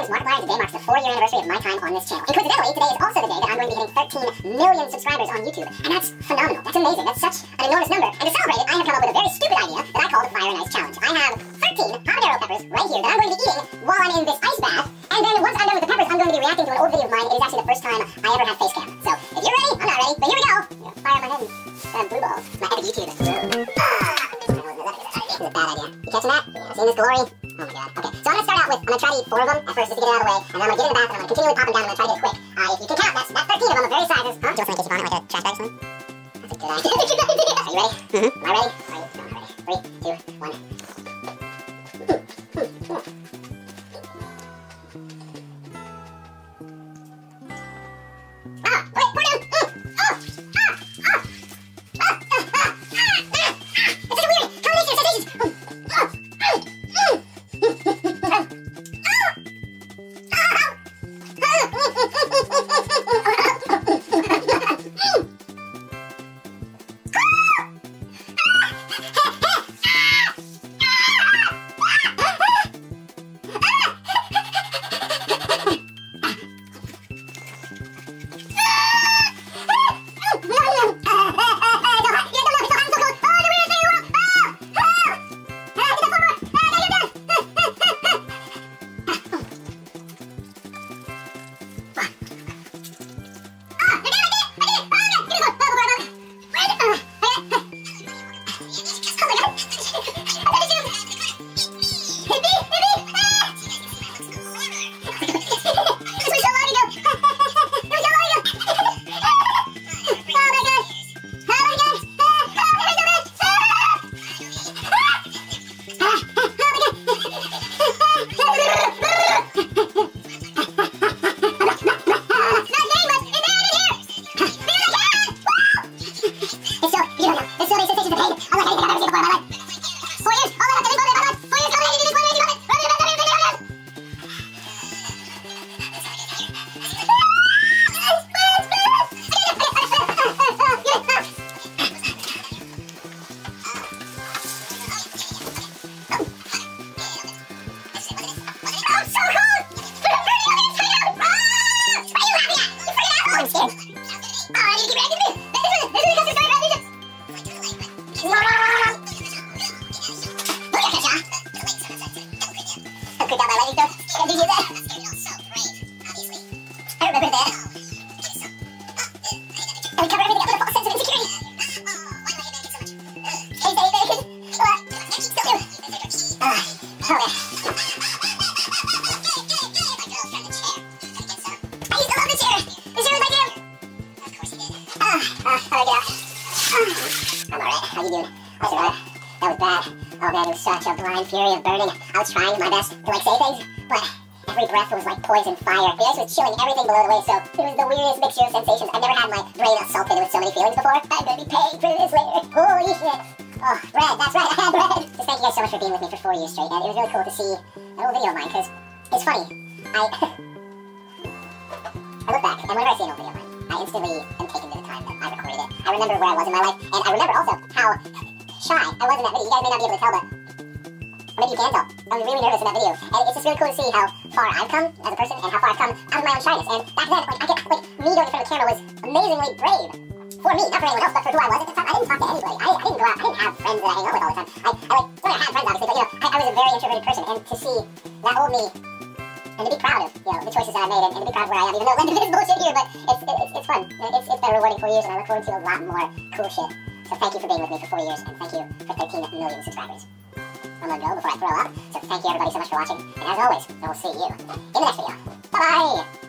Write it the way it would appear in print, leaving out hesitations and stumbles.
subscribers, Markiplier, today marks the 4-year anniversary of my time on this channel. And coincidentally, today is also the day that I'm going to be hitting 13 million subscribers on YouTube. And that's phenomenal. That's amazing. That's such an enormous number. And to celebrate it, I have come up with a very stupid idea that I call the Fire and Ice Challenge. I have 13 habanero peppers right here that I'm going to be eating while I'm in this ice bath. And then once I'm done with the peppers, I'm going to be reacting to an old video of mine. It is actually the first time I ever had face cam. So if you're ready, I'm not ready, but here we go. Fire my head and blue balls. My epic YouTube. This is a bad idea. You catching that? Yeah, seeing this glory? Oh my god. Okay, so I'm going to start out with, I'm going to try to eat 4 of them at first just to get it out of the way, and then I'm going to get in the bath and I'm going to continually pop them down and I'm going to try to get it quick. If you can count, that's 13 of them of various sizes. Huh? Do you want some in case you vomit like a trash bag or something? That's a good idea. Are you ready? Mm-hmm. Am I ready? Are you? No, I'm ready. 3, 2, 1. I'm alright. How you doing? I survived. That was bad. Oh man, it was such a blind fury of burning. I was trying my best to say things, but every breath was like poison fire. The ice was chilling everything below the waist, so it was the weirdest mixture of sensations. I've never had my brain assaulted with so many feelings before. I'm gonna be paying for this later. Holy shit. Oh, bread. That's right. I had bread. Just thank you guys so much for being with me for 4 years straight. And it was really cool to see an old video of mine, because it's funny. I look back, and whenever I see an old video of mine, I instantly am taken to the time that I recorded it. I remember where I was in my life, and I remember also how shy I was in that video. You guys may not be able to tell, but maybe you can tell. I was really nervous in that video, and it's just really cool to see how far I've come as a person, and how far I've come out of my own shyness. And back then, me going in front of the camera was amazingly brave. For me, not for anyone else, but for who I was at the time. I didn't talk to anybody. I didn't go out. I didn't have friends that I hang out with all the time. I had friends obviously, but I was a very introverted person, and to see that old me, and to be proud of, the choices that I made, and to be proud of where I am, even though this is bullshit here, but it's fun. It's been rewarding 4 years, and I look forward to a lot more cool shit. So thank you for being with me for 4 years, and thank you for 13 million subscribers. I'm gonna go before I throw up, so thank you everybody so much for watching, and as always, I will see you in the next video. Bye-bye!